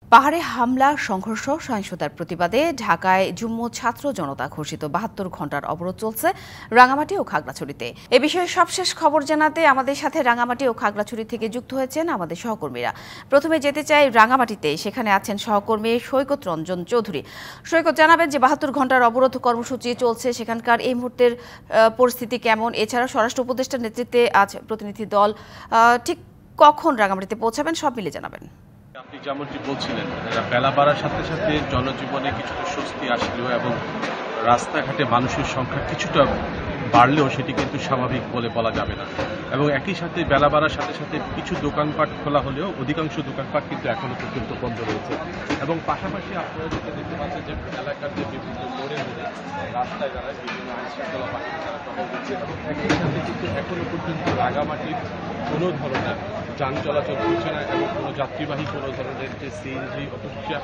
পাহাড়ে হামলা, সংঘর্ষ, সহিংসতার প্রতিবাদে ঢাকায় যুগ্ম ছাত্র জনতা ঘোষিত ৭২ ঘণ্টার অবরোধ চলছে রাঙামাটি ও খাগড়াছড়িতে। এ বিষয়ে সবশেষ খবর জানাতে আমাদের সাথে রাঙামাটি ও খাগড়াছড়ি থেকে যুক্ত হয়েছেন আমাদের সহকর্মীরা। প্রথমে যেতে চাই রাঙামাটিতে, সেখানে আছেন সহকর্মী সৈকত রঞ্জন চৌধুরী। সৈকত, জানাবেন যে ৭২ ঘণ্টার অবরোধ কর্মসূচি চলছে, সেখানকার এই মুহূর্তের পরিস্থিতি কেমন? এছাড়া স্বরাষ্ট্র উপদেষ্টার নেতৃত্বে আজ প্রতিনিধি দল ঠিক কখন রাঙামাটিতে পৌঁছাবেন, সব মিলে জানাবেন। আপনি যেমনটি বলছিলেন, বেলা বাড়ার সাথে সাথে জনজীবনে কিছুটা স্বস্তি আসলেও এবং রাস্তাঘাটে মানুষের সংখ্যা কিছুটা বাড়লেও সেটি কিন্তু স্বাভাবিক বলে বলা যাবে না। এবং একই সাথে বেলা বাড়ার সাথে সাথে কিছু দোকানপাট খোলা হলেও অধিকাংশ দোকানপাট কিন্তু এখনো পর্যন্ত বন্ধ রয়েছে। এবং পাশাপাশি আপনারা যেটা দেখতে পাচ্ছেন যে এলাকার যে বিভিন্ন মোড়ে মোড়ে রাস্তায় যারা বিভিন্ন আইনশৃঙ্খলা বাহিনী তারা টহল দিচ্ছে এবং একই সাথে কিন্তু এখনো পর্যন্ত রাঙামাটির কোনো ধরনের যান চলাচল করছে না এবং কোনো যাত্রীবাহী কোনো ধরনের যে সিএনজি অটোরিকশা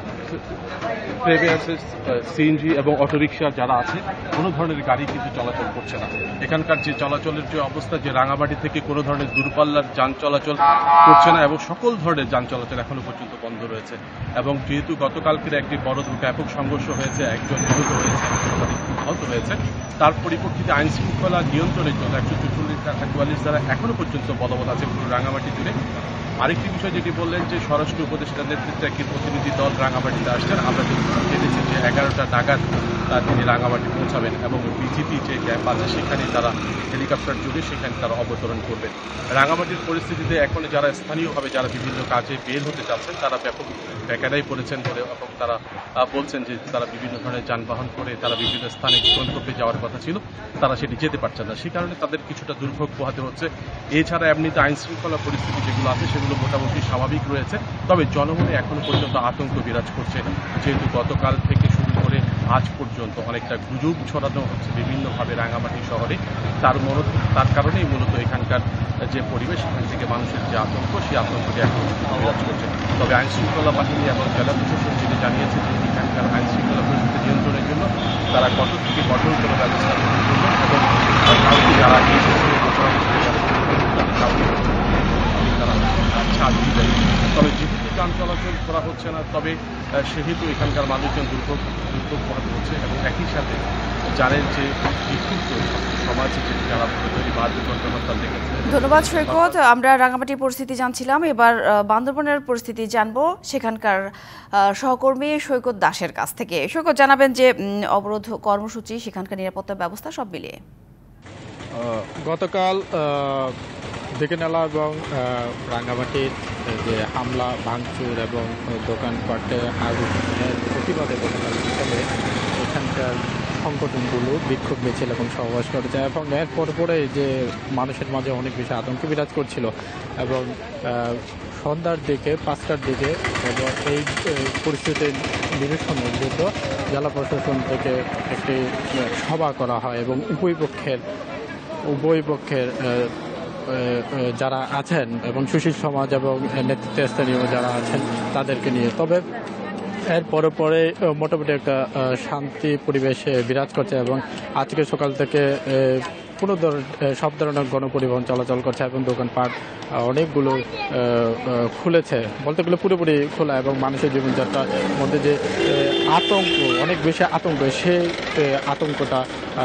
সিএনজি এবং অটোরিকশা যারা আছে কোনো ধরনের গাড়ি কিন্তু চলাচল করছে না। এখানকার যে চলাচলের যে অবস্থা, যে রাঙামাটি থেকে কোনো ধরনের দূরপাল্লার যান চলাচল করছে না এবং সকল ধরনের যান চলাচল এখনো পর্যন্ত বন্ধ রয়েছে। এবং যেহেতু গতকালকের একটি বড় ব্যাপক সংঘর্ষ হয়েছে, একজন নিহত হয়েছে, আহত হয়েছে, তার পরিপ্রেক্ষিতে আইন শৃঙ্খলা নিয়ন্ত্রণের জন্য 144 ধারা এখনো পর্যন্ত বলবৎ আছে পুরো রাঙামাটি জুড়ে। আরেকটি বিষয় যেটি বললেন যে স্বরাষ্ট্র উপদেষ্টার নেতৃত্বে একটি প্রতিনিধি দল রাঙামাটিতে আসছেন। আমরা জেনেছি যে 11টা নাগাদ তিনি রাঙামাটি পৌঁছাবেন এবং বিজিপি যে ক্যাম্প আছে সেখানে তারা হেলিকপ্টার যোগে সেখানে তারা অবতরণ করবেন। রাঙামাটির পরিস্থিতিতে এখন যারা স্থানীয়ভাবে যারা বিভিন্ন কাজে বের হতে চাচ্ছেন তারা ব্যাপক বেকারাই পড়েছেন বলে এবং তারা বলছেন যে তারা বিভিন্ন ধরনের যানবাহন করে তারা বিভিন্ন স্থানে গন্তব্যে যাওয়ার কথা ছিল, তারা সেটি যেতে পারছেন না। সেই কারণে তাদের কিছুটা দুর্ভোগ পোহাতে হচ্ছে। এছাড়া এমনিতে আইন শৃঙ্খলা পরিস্থিতি যেগুলো আছে সেগুলো মোটামুটি স্বাভাবিক রয়েছে, তবে জনমনে এখনো পর্যন্ত আতঙ্ক বিরাজ করছে। যেহেতু গতকাল থেকে শুরু করে আজ পর্যন্ত অনেকটা গুজব ছড়ানো হচ্ছে বিভিন্নভাবে রাঙামাটি শহরে, তার কারণেই মূলত এখানকার যে পরিবেশ, সেখান থেকে মানুষের যে আতঙ্ক, সেই আতঙ্কটি এখন বিরাজ করছে। তবে আইন শৃঙ্খলা বাহিনী এবং জেলা প্রশাসন যেটি জানিয়েছে যে এখানকার আইন শৃঙ্খলা পরিস্থিতি নিয়ন্ত্রণের জন্য তারা কঠোর থেকে কঠোর কোনো ব্যবস্থা গ্রহণ করবেন এবং কাউকে যারা এই ধরনের ঘটনা তারা ছাড় দিবেন। তবে যেহেতু যান চলাচল করা হচ্ছে না, তবে সেহেতু এখানকার মানুষজন দুর্ভোগ পোহাতে হচ্ছে এবং একই সাথে জানেন যে বিক্ষুব্ধ সমাজে যারা হরতাল দেখেছে। ধন্যবাদ সৈকত। আমরা রাঙামাটির পরিস্থিতি জানছিলাম, এবার বান্দরবনের পরিস্থিতি জানবো সেখানকার সহকর্মী সৈকত দাসের কাছ থেকে। সৈকত, জানাবেন যে অবরোধ কর্মসূচি, সেখানকার নিরাপত্তা ব্যবস্থা সব মিলিয়ে। গতকাল দিকেনালা এবং রাঙ্গামাটির যে হামলা ভাঙচুর এবং দোকানপাটে আগুনের প্রতিবাদে গতকাল বিকালে এখানকার সংগঠনগুলো বিক্ষোভ মিছিল এবং সমাবেশ করেছে এবং এর পরে যে মানুষের মাঝে অনেক বেশি আতঙ্ক বিরাজ করছিল এবং সন্ধ্যার দিকে 5টার দিকে এবং এই পরিস্থিতির নিরসনের জন্য জেলা প্রশাসন থেকে একটি সভা করা হয় এবং উভয় পক্ষের যারা আছেন এবং সুশীল সমাজ এবং নেতৃত্বস্থানীয় যারা আছেন তাদেরকে নিয়ে। তবে এর পরে মোটামুটি একটা শান্তি পরিবেশে বিরাজ করছে এবং আজকে সকাল থেকে সব ধরনের গণপরিবহন চলাচল করছে এবং দোকানপাট অনেকগুলো খুলেছে, বলতে গেলে পুরোপুরি খোলা এবং মানুষের জীবনযাত্রার মধ্যে যে আতঙ্ক, অনেক বেশি আতঙ্ক, সেই আতঙ্কটা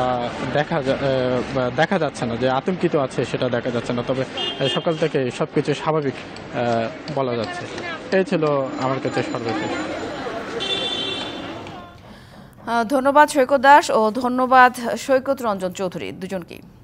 দেখা যাচ্ছে না, যে আতঙ্কিত আছে সেটা দেখা যাচ্ছে না। তবে সকাল থেকে সবকিছু স্বাভাবিক বলা যাচ্ছে। এই ছিল আমার কাছে সর্বশেষ। ধন্যবাদ সৈকত দাস ও ধন্যবাদ সৈকত রঞ্জন চৌধুরী, দুজনকেই।